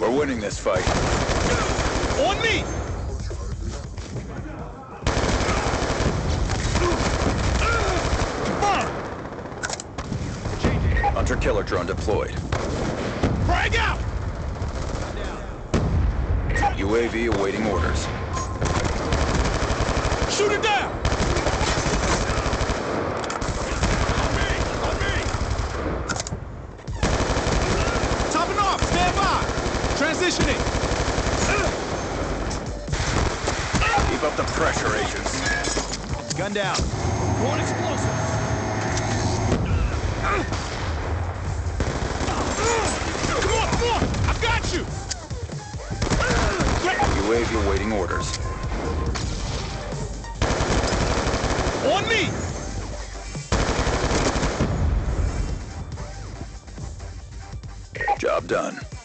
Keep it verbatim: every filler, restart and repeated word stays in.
We're winning this fight. On me! Hunter-killer drone deployed. Frag out! U A V awaiting orders. Shoot it down! On me! On me! Topping off! Stand by! Transitioning! Keep up the pressure, agents. Gun down. One explosive. Come on, come on! I got you! U A V awaiting orders. On me! Job done.